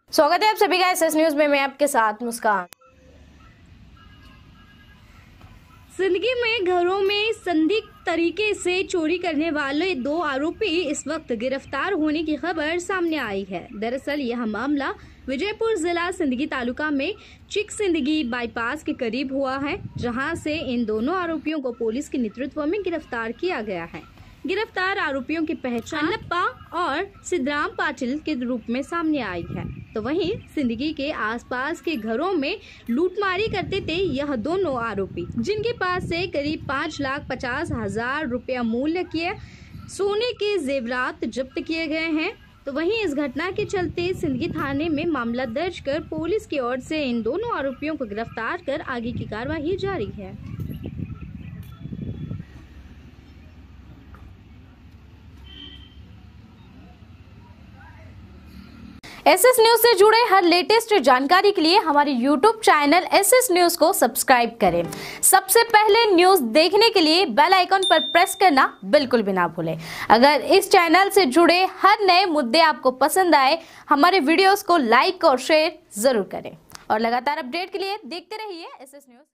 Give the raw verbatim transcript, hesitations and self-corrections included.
स्वागत है आप सभी का एसएस न्यूज में। मैं आपके साथ मुस्कान। जिंदगी में घरों में संदिग्ध तरीके से चोरी करने वाले दो आरोपी इस वक्त गिरफ्तार होने की खबर सामने आई है। दरअसल यह मामला विजयपुर जिला सिंदगी तालुका में चिक सिंदगी बाईपास के करीब हुआ है, जहां से इन दोनों आरोपियों को पुलिस के नेतृत्व में गिरफ्तार किया गया है। गिरफ्तार आरोपियों की पहचान अनप्पा और सिद्धराम पाटिल के रूप में सामने आई है। तो वहीं सिंदगी के आसपास के घरों में लूटमारी करते थे यह दोनों आरोपी, जिनके पास से करीब पाँच लाख पचास हजार रुपया मूल्य के सोने के जेवरात जब्त किए गए हैं। तो वहीं इस घटना के चलते सिंदगी थाने में मामला दर्ज कर पुलिस की ओर से इन दोनों आरोपियों को गिरफ्तार कर आगे की कार्रवाई जारी है। एसएस न्यूज से जुड़े हर लेटेस्ट जानकारी के लिए हमारे यूट्यूब चैनल एसएस न्यूज को सब्सक्राइब करें। सबसे पहले न्यूज देखने के लिए बेल आइकन पर प्रेस करना बिल्कुल भी ना भूलें। अगर इस चैनल से जुड़े हर नए मुद्दे आपको पसंद आए, हमारे वीडियोस को लाइक और शेयर जरूर करें और लगातार अपडेट के लिए देखते रहिए एसएस न्यूज।